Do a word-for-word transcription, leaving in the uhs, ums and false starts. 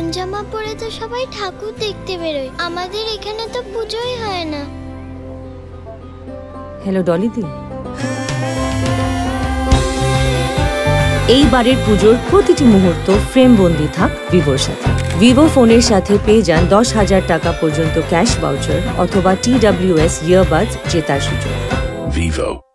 জামা পরে তো সবাই ঠাকুর দেখতে বেরোয়, আমাদের এখানে তো পুজোই হয় না। হ্যালো ডলিদি, এইবারের পুজোর প্রতিটি মুহূর্ত ফ্রেম বন্দি থাক ভিভোর সাথে। ভিভো ফোনের সাথে পেয়ে যান দশ হাজার টাকা পর্যন্ত ক্যাশ ভাউচার অথবা টি ডাব্লিউ এস ইয়ারবাডস জেতার সুযোগ। ভিভো।